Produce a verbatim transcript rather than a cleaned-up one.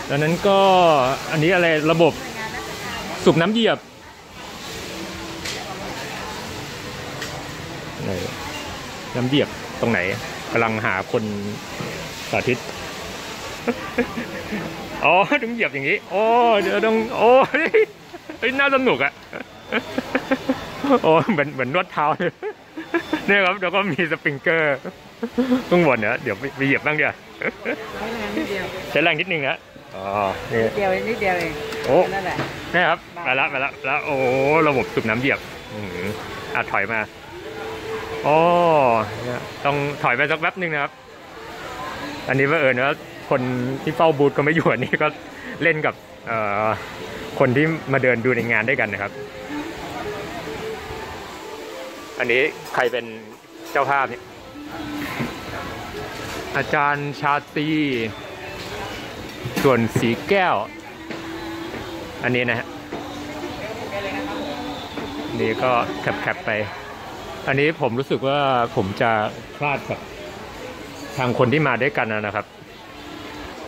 ดังนั้นก็อันนี้อะไรระบบสูบน้ำเหยียบน้ำเหยียบตรงไหนกำลังหาคนสาธิตอ๋อต้องเหยียบอย่างนี้โอ้เดี๋ยวต้องโอ้ยน่าสนุกอะโอ้เหมือนเหมือนนวดเท้าเนี่ยครับแล้วก็มีสปริงเกอร์ข้างบนเนี่ยเดี๋ยวไปเหยียบบ้างเดี๋ยวใช้แรงนิดเดียวใช้แรงนิดนึงนะอ๋อนี่เดียวนิดเดียวเองโอ้นั่นแหละนี่ครับไปละไปละแล้วโอ้ระบบสูบน้ำเหยียบอ่ะถอยมาโอ้ต้องถอยไปสักแป๊บนึงนะครับอันนี้ว่าเออเนอะคนที่เฝ้าบูธก็ไม่อยู่อันนี้ก็เล่นกับคนที่มาเดินดูในงานด้วยกันนะครับอันนี้ใครเป็นเจ้าภาพเนี่ยอาจารย์ชาตรีส่วนสีแก้วอันนี้นะฮะนี่ก็แคปๆไปอันนี้ผมรู้สึกว่าผมจะพลาดกับทางคนที่มาด้วยกันนะครับ